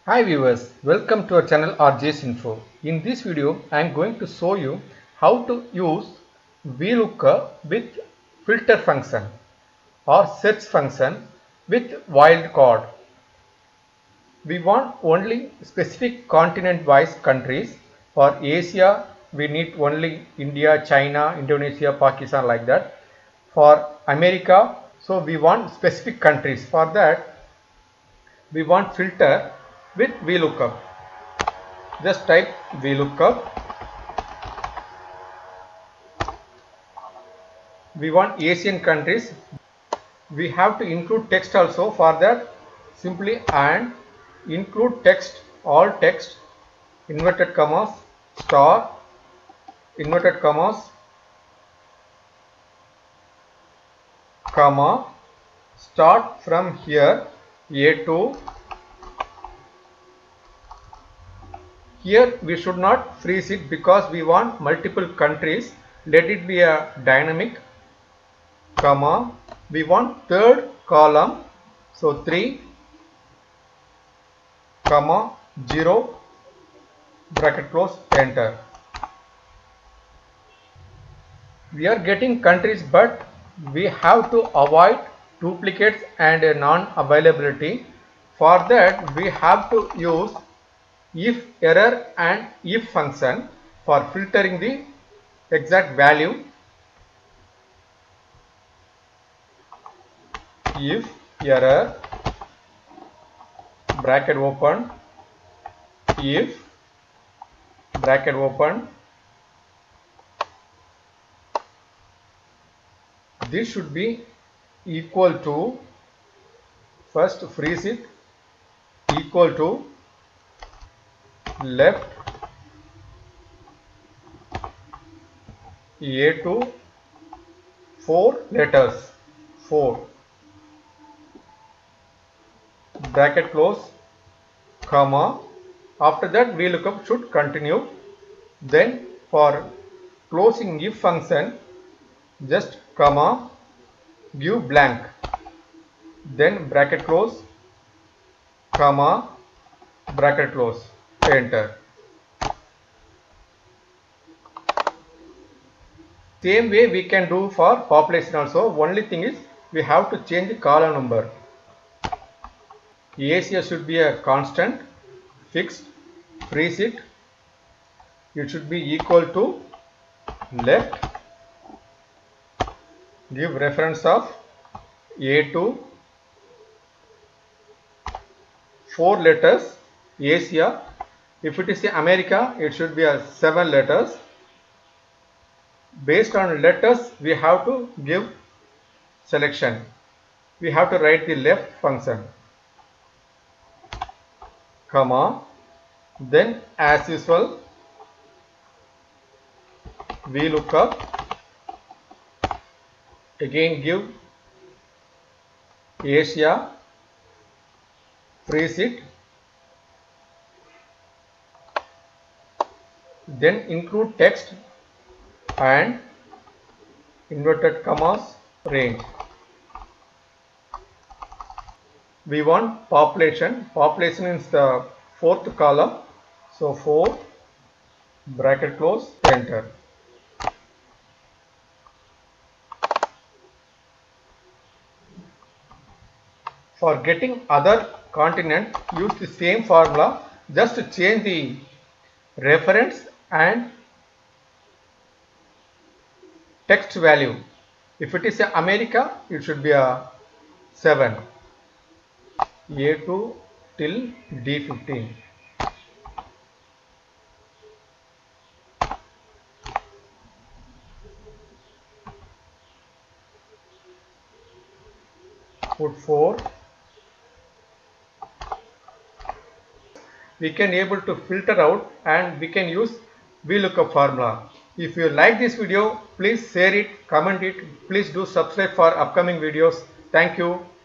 Hi viewers, welcome to our channel RJ's Info. In this video, I am going to show you how to use VLOOKUP with filter function or search function with wildcard. We want only specific continent-wise countries. For Asia, we need only India, China, Indonesia, Pakistan like that. For America, so we want specific countries. For that, we want filter with VLOOKUP. Just type VLOOKUP. We want Asian countries. We have to include text also. For that, simply and include text, all text, inverted commas, star, inverted commas, comma, start from here, A2. Here we should not freeze it because we want multiple countries. Let it be a dynamic, comma. We want third column, so 3, comma, 0, bracket close, enter. We are getting countries, but we have to avoid duplicates and non-availability. For that, we have to use if error and if function for filtering the exact value. If error, bracket open, if, bracket open, this should be equal to, first freeze it, equal to left A2 4 letters, 4, bracket close, comma. After that, VLOOKUP should continue. Then for closing if function, just comma, give blank, then bracket close, comma, bracket close, enter. Same way we can do for population also. Only thing is we have to change the column number. Asia should be a constant, fixed, freeze it. It should be equal to left, give reference of A2, 4 letters, Asia. If it is America, it should be a 7 letters. Based on letters, we have to give selection. We have to write the left function, comma, then as usual, VLOOKUP, again give Asia, freeze it, then include text and inverted commas, range. We want population. Population is the 4th column, so 4, bracket close, enter. For getting other continent, use the same formula, just to change the reference and text value. If it is America, it should be a 7, A2 till D15. Put 4. We can able to filter out and we can use VLOOKUP formula. If you like this video, please share it, comment it. Please do subscribe for upcoming videos. Thank you.